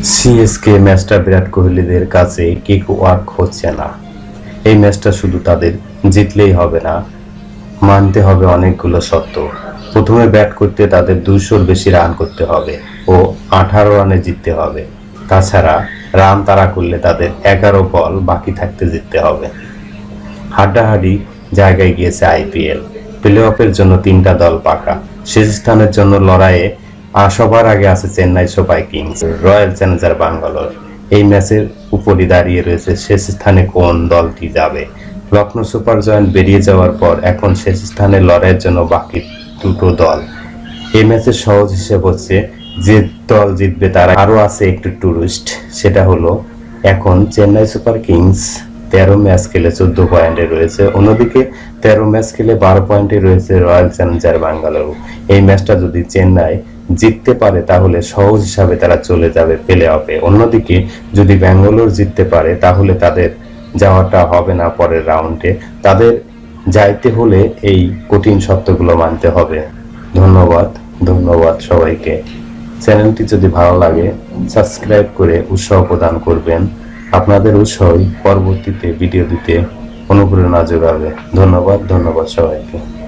CSK ম্যাচটা বিরাট কোহলিদের কাছে cake walk হচ্ছে না। এই ম্যাচটা শুধু তাদের জিতলেই হবে না, মানতে হবে অনেকগুলো শর্ত। প্রথমে ব্যাট করতে তাদের 200-র বেশি রান করতে হবে ও 18 রানে জিততে হবে। তাছাড়া রান তাড়া করলে তাদের 11 বল বাকি থাকতে জিততে হবে। হাড্ডাহাড্ডি জায়গায় গিয়েছে আইপিএল। প্লে অফের জন্য 3টা দল পাকা। শেষ স্থানের জন্য লড়াইয়ে সবার আগে আছে Chennai Super Kings, Royal Challenger Bangalore. এই ম্যাচের উপরই দাঁড়িয়ে রয়েছে শেষ স্থানে কোন দলটি যাবে। লখনৌ সুপার জায়ান্ট বেরিয়ে যাওয়ার পর এখন শেষ স্থানে লড়াইয়ের জন্য বাকি 2টো দল। এই ম্যাচের সহজ হিসেব হচ্ছে যে দল জিতবে তারা আরো আছে একটু টুইস্ট, সেটা হলো এখন চেন্নাই সুপার কিংস 13 ম্যাচ খেলে 14 পয়েন্টে রয়েছে, অন্যদিকে 13 ম্যাচ খেলে 12 পয়েন্টে রয়েছে রয়্যাল চ্যালেঞ্জার ব্যাঙ্গালোর। এই ম্যাচটা যদি চেন্নাই জিততে পারে তাহলে সহজ হিসাবে তারা চলে যাবে প্লে অফে। অন্যদিকে যদি ব্যাঙ্গালোর জিততে পারে তাহলে তাদের যাওয়াটা হবে না পরের রাউন্ডে। তাদের যাইতে হলে এই কঠিন শর্তগুলো মানতে হবে। ধন্যবাদ ধন্যবাদ সবাইকে। চ্যানেলটি যদি ভালো লাগে সাবস্ক্রাইব করে উৎসাহ প্রদান করবেন। আপনাদের উৎসাহই পরবর্তীতে ভিডিও দিতে অনুপ্রেরণা যোগাবে। ধন্যবাদ ধন্যবাদ সবাইকে।